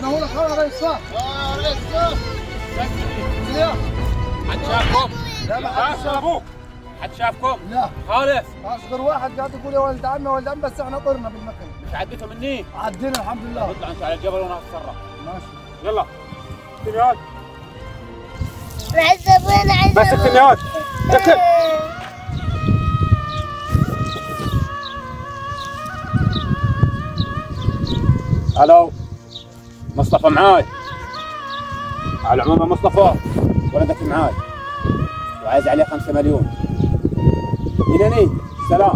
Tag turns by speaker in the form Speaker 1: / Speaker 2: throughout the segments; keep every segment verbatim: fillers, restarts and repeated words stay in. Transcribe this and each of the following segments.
Speaker 1: تنورك يا ريس. اه يا ريس.
Speaker 2: حد شافكم؟
Speaker 1: لا ما حد
Speaker 2: شافوك. حد شافكم؟
Speaker 1: لا
Speaker 2: خالص.
Speaker 1: اصغر واحد قاعد يقول يا ولد عمي يا ولد عمي، بس احنا طرنا بالمكنه.
Speaker 2: مش عديتوا مني؟
Speaker 1: عدينا الحمد لله.
Speaker 2: اطلع انت على الجبل وانا هتصرف.
Speaker 1: ماشي
Speaker 2: يلا اكتميات.
Speaker 3: عزبون عزبون
Speaker 2: بس اكتميات. اكتب. الو مصطفى معاي. على العموم مصطفى ولدك معاي وعايز عليه خمسة مليون. إلى سلام.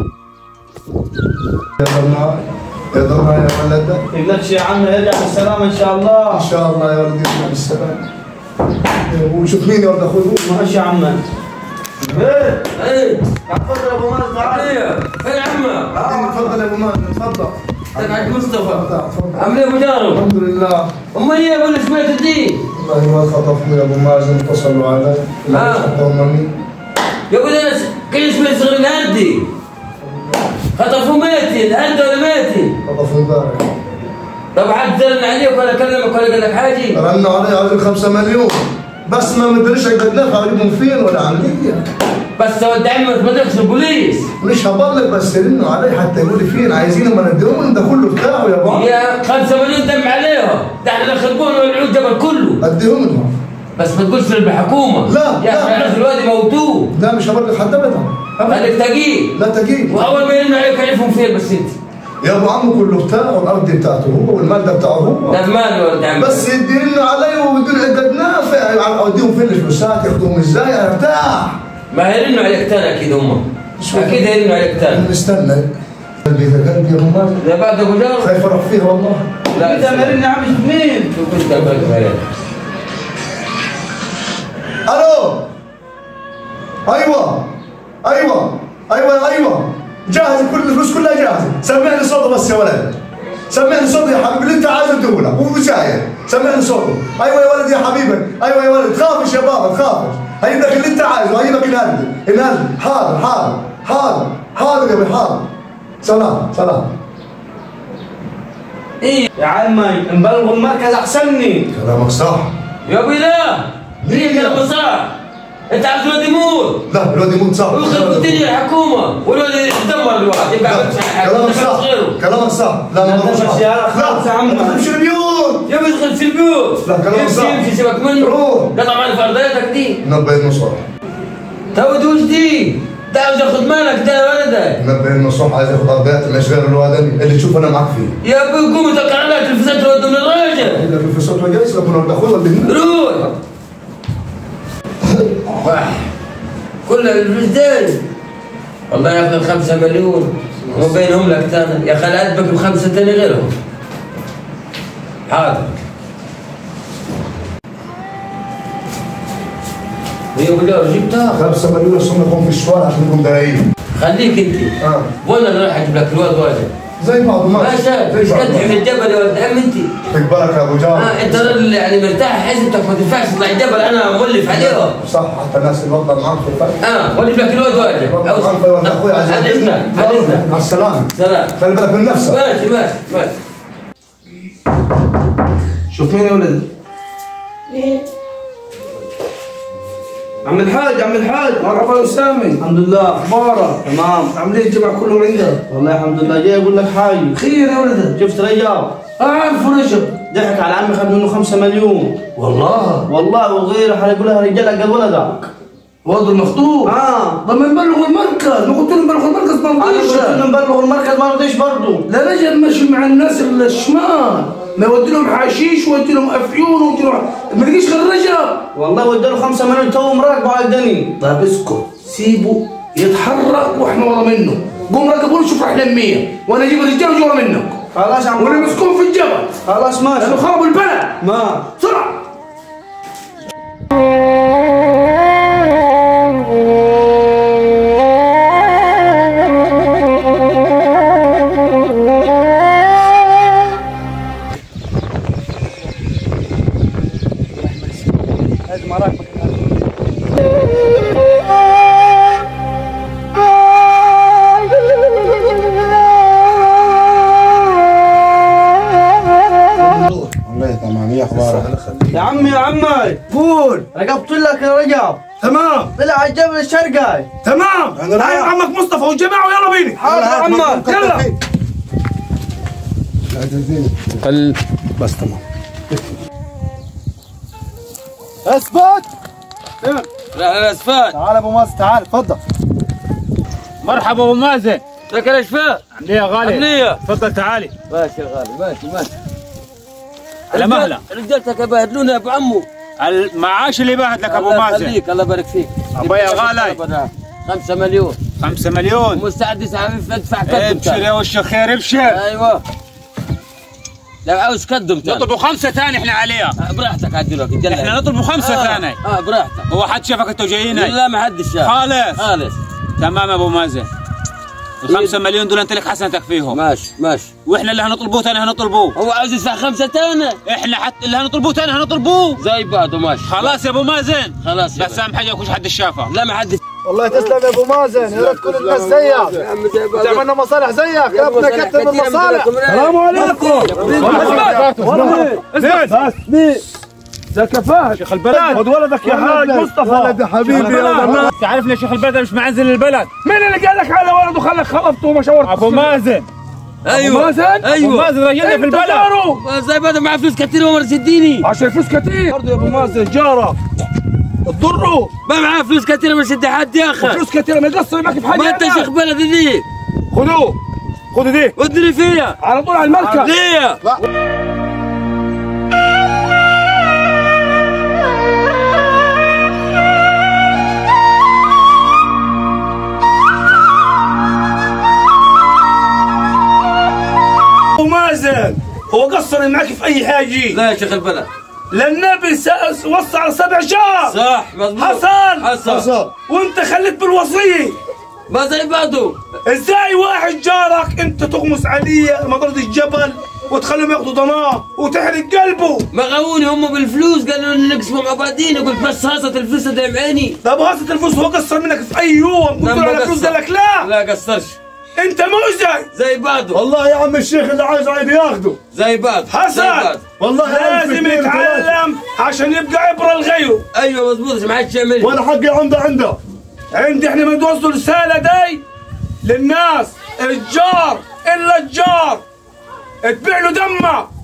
Speaker 4: يقدرنا يقدرنا يا ولد.
Speaker 5: يقلكش يا عم يرجع بالسلامة إن شاء الله.
Speaker 4: إن شاء الله يا ولد يرجع بالسلامة. وشوف مين يا ولد أخوي.
Speaker 5: ماشي يا عم. ايه ايه تفضل يا ابو مازن. تعال فين عمك؟
Speaker 4: تفضل يا ابو مازن تفضل.
Speaker 5: تقعد مصطفى. عامل ايه ابو جارو؟
Speaker 4: الحمد لله.
Speaker 5: امال ايه ابو اللي سمعت الدين؟
Speaker 4: والله ما خطفني يا ابو مازن، اتصلوا علي.
Speaker 5: اه يا ابو انا كل شوي صغير الهندي خطفوا ميتي. الهندي ولا ميتي؟
Speaker 4: خطفوا امبارح.
Speaker 5: طب حد زلن عليك ولا كلمك ولا قال لك حاجه؟
Speaker 4: رنوا علي عايزين خمسة مليون بس ما مدريش اقدر اجيبهم فين ولا عمليه.
Speaker 5: بس ولد عمك ما دخلش البوليس.
Speaker 4: مش هبلغ بس رنوا علي حتى يقول لي فين عايزين ما نديهم ده كله بتاعه يا بابا.
Speaker 5: يا خمسة مليون دم عليهم، ده احنا خربون والعود جبل كله.
Speaker 4: اديهم لهم.
Speaker 5: بس ما تقولش بالحكومه.
Speaker 4: لا
Speaker 5: يا اخي عرف الواد يموتوه.
Speaker 4: لا مش هبلغ حد ابدا.
Speaker 5: خليك تقيل.
Speaker 4: لا تقيل.
Speaker 5: واول ما يرنوا عليك يعرفهم فين بس انت.
Speaker 4: يا ابو عمو كله بتاعه، الارض بتاعته هو والمال ده بتاعه هو.
Speaker 5: ده مال ولد عمي.
Speaker 4: بس يدينا علي ويدون عدة نافع اوديهم فين الفلوسات ياخذوهم ازاي انا ارتاح.
Speaker 5: ما هيرنوا عليك تاني اكيد هم. اكيد هيرنوا عليك تاني.
Speaker 4: نستنى. قلبي ده قلبي يا ابو مازن.
Speaker 5: يا بعد ابو جار.
Speaker 4: خايف اروح فيها والله.
Speaker 5: لا انت مرن يا عم شوف مين؟ شوف انت بالك عليك.
Speaker 4: الو ايوه ايوه ايوه ايوه جاهز، كل الفلوس كلها جاهزه. سمعني صوته بس يا ولد. سمعني صوته يا حبيبي اللي انت عايزه اديهولك ومساير. سمعني صوته. ايوه يا ولد يا حبيبي. ايوه يا ولد تخافش يا بابا تخافش. هجيب لك اللي انت عايزه، هجيب لك الهدي الهدي. حاضر حاضر حاضر حاضر يا ابي حاضر. سلام سلام.
Speaker 5: ايه يا عمي نبلغوا المركز احسنني.
Speaker 4: كلامك صح.
Speaker 5: يا ابوي لا. ليه كلامك صح؟ انت عارف الواد يموت.
Speaker 4: لا الواد يموت صح.
Speaker 5: ويخرب الدنيا الحكومه والواد يتدمر الواحد يبقى
Speaker 4: كلامك صح. كلامك صح. لا ما تمشي
Speaker 5: يا خلاص يا عم.
Speaker 4: ما تمشي البيوت.
Speaker 5: يا ابوي ادخل في البيوت.
Speaker 4: لا كلامك صح.
Speaker 5: يمشي يمشي سيبك منه.
Speaker 4: روح.
Speaker 5: قطع معنا فرضيتك دي.
Speaker 4: نبه النصح.
Speaker 5: تو وش دي؟ انت عاوز ياخذ مالك ده يا ولدك.
Speaker 4: نبه النصح عايز ياخذ ارضيات الاشغال الوادمي اللي تشوف انا معك فيه.
Speaker 5: يا ابوي قوم توكل على الله تلفزات تودوا من الراجل.
Speaker 4: اذا في صوت وجالس لكن ولد اخوي اللي هنا.
Speaker 5: روح. كل الفلوس والله ياخذ خمسة مليون وبينهم لك ثاني. يا خال ادبك بخمسه ثاني غيرهم. حاضر. هي ابو جار جبتها.
Speaker 4: خمسة مليون صنعهم في الشوارع عشان انكم دايرين.
Speaker 5: خليك انت.
Speaker 4: اه
Speaker 5: ولا انا رايح اجيب لك الواد واجد.
Speaker 4: زي بعض ما
Speaker 5: ما شاف ايش قد في الجبل يا ولد عم انت.
Speaker 4: تقبلك يا ابو جار.
Speaker 5: اه انت راجل يعني مرتاح حزبتك ما تنفعش تطلع الجبل انا مولف عليهم.
Speaker 4: صح حتى الناس اللي وضع معاك في الفرق.
Speaker 5: اه ولف لك الواد واجد.
Speaker 4: اخوي عايز
Speaker 5: على اذنك على اذنك.
Speaker 4: مع السلامة.
Speaker 5: سلام.
Speaker 4: خلي بالك من نفسك.
Speaker 5: ماشي ماشي ماشي.
Speaker 6: شوف مين يا ولد؟ عم الحاج عم الحاج مرحبا يا سامي.
Speaker 5: الحمد لله.
Speaker 6: اخبارك؟
Speaker 5: تمام.
Speaker 6: عامل ايه الجماعه كلهم عندك؟
Speaker 5: والله الحمد لله جاي اقول لك حاجه.
Speaker 6: خير يا ولد.
Speaker 5: شفت رجال؟
Speaker 6: اعرف رجب.
Speaker 5: ضحك على عمي خد منه خمسة مليون.
Speaker 6: والله
Speaker 5: والله وغيره حيقول لها رجال قد ولدك.
Speaker 6: واد المخطوب.
Speaker 5: اه
Speaker 6: طب ما نبلغوا المركز، ما قلت لهم بلغوا المركز ما
Speaker 5: انا
Speaker 6: رضيش.
Speaker 5: قلت لهم بلغوا المركز ما رضيش برضه.
Speaker 6: لا رجل ماشي مع الناس الشمال، ما يودي لهم حشيش ويودي لهم افيون ويودي لهم ما لقيش غير رجب.
Speaker 5: والله ودي له خمسة مليون تو مراقبه على الدنيا.
Speaker 6: طيب اسكت سيبه يتحرك واحنا ورا منه. قوم راقبوا له شوف راح لمية وانا اجيب الرجال وجوا منك.
Speaker 5: خلاص يا عم.
Speaker 6: وانا مسكون في الجبل.
Speaker 5: خلاص ماشي.
Speaker 6: لانه خربوا البلد.
Speaker 5: ما
Speaker 6: بسرعه.
Speaker 4: والله تمام. يا اخبارك؟
Speaker 6: يا عمي يا عمي قول رقبت لك يا رجب. تمام. طلع على الجبل الشرقاي. تمام. هاي عمك مصطفى والجماعه ويلا بيني. حاضر يا عمي يلا.
Speaker 2: خل
Speaker 4: بس تمام.
Speaker 1: اثبت.
Speaker 5: لا اسفات.
Speaker 1: تعال ابو مازن تعال اتفضل.
Speaker 2: مرحبا ابو مازن.
Speaker 5: لك الاشفاء.
Speaker 2: عمليه يا غالي.
Speaker 5: عمليه.
Speaker 2: تفضل تعالي.
Speaker 5: ماشي يا غالي ماشي ماشي.
Speaker 2: على مهله.
Speaker 5: رجالتك يبهدلونا يا ابو عمو.
Speaker 2: المعاش اللي باهت لك ابو
Speaker 5: الله
Speaker 2: مازن.
Speaker 5: يخليك الله يبارك فيك.
Speaker 2: ابويا يا غالي.
Speaker 5: خمسة مليون.
Speaker 2: خمسة مليون.
Speaker 5: مستعد ادفع كدم.
Speaker 2: ابشر يا وش الخير ابشر.
Speaker 5: ايوه. لو عاوز كدم تاني.
Speaker 2: نطلبوا خمسة ثاني احنا عليها.
Speaker 5: براحتك عدلك.
Speaker 2: احنا نطلبوا خمسة
Speaker 5: آه.
Speaker 2: ثاني.
Speaker 5: اه براحتك.
Speaker 2: هو حد شافك انتوا جايين؟
Speaker 5: لا ما حدش شاف.
Speaker 2: خالص.
Speaker 5: خالص.
Speaker 2: تمام يا ابو مازن. الخمسة مليون دول انت لك حسنتك فيهم.
Speaker 5: ماشي ماشي.
Speaker 2: واحنا اللي هنطلبوه ثاني هنطلبوه.
Speaker 5: هو عاوز يدفع خمسة ثاني.
Speaker 2: احنا حتى اللي هنطلبوه ثاني هنطلبوه.
Speaker 5: زي بعضه ماشي.
Speaker 2: خلاص يا ابو مازن.
Speaker 5: خلاص
Speaker 2: بس اهم حاجة يكونش حد شافها.
Speaker 5: لا ما حدش.
Speaker 1: والله تسلم يا ابو مازن، يا ريت كل الناس زيك. تعملنا مصالح زيك يا ابنك كتب المصالح.
Speaker 6: السلام عليكم. ازيك يا فهد؟
Speaker 2: شيخ البلد.
Speaker 6: خد ولدك يا حاج مصطفى.
Speaker 1: ولد حبيبي يا
Speaker 2: تعرف ليش شيخ البلد مش معزل البلد؟
Speaker 6: مين اللي قال لك على ولده خلك خلفته وما شاورت؟
Speaker 2: ابو مازن.
Speaker 5: ايوه
Speaker 6: مازن؟
Speaker 5: ايوه
Speaker 2: ابو مازن راجلنا في البلد.
Speaker 5: زي بعضه معاه فلوس كثير وما يسديني.
Speaker 6: عشان فلوس كثير برضه يا ابو مازن جارك تضره.
Speaker 5: ما معاه فلوس كثير وما يسد حد يا اخي.
Speaker 6: فلوس كثير ما يقصر معك في حاجه.
Speaker 5: ما انت شيخ بلد ذي.
Speaker 6: خذوه خذوا دي
Speaker 5: ودني فيها
Speaker 6: على طول على المركب.
Speaker 5: ليه؟
Speaker 6: ابو مازن هو قصر معك في اي حاجه.
Speaker 5: لا يا شيخ البلد.
Speaker 6: للنبي وصى على سبع شهر.
Speaker 5: صح مضبوط.
Speaker 6: حصل
Speaker 5: حصل.
Speaker 6: وانت خليت بالوصيه.
Speaker 5: ما زي بعضه.
Speaker 6: ازاي واحد جارك انت تغمس عليه مضرة الجبل وتخليهم ياخذوا ضناه وتحرق قلبه؟
Speaker 5: ما غوني هم بالفلوس قالوا لي نقسموا مع بعضينا قلت بس هاصت الفلوس قدام عيني.
Speaker 6: طب هاصت الفلوس هو قصر منك في اي يوم قلت له على فلوس قال لك لا.
Speaker 5: لا قصرش.
Speaker 6: انت مؤذي.
Speaker 5: زي بعضه.
Speaker 4: والله يا عم الشيخ اللي عايز عيد ياخده.
Speaker 5: زي بعض.
Speaker 6: حسن
Speaker 4: والله
Speaker 6: لازم يتعلم عشان يبقى عبره لغيره.
Speaker 5: ايوه مضبوط ما حدش يعملها.
Speaker 4: وانا حقي عنده عنده.
Speaker 6: عندي احنا بنوصل رساله دي للناس. الجار الا الجار تبيع له دمه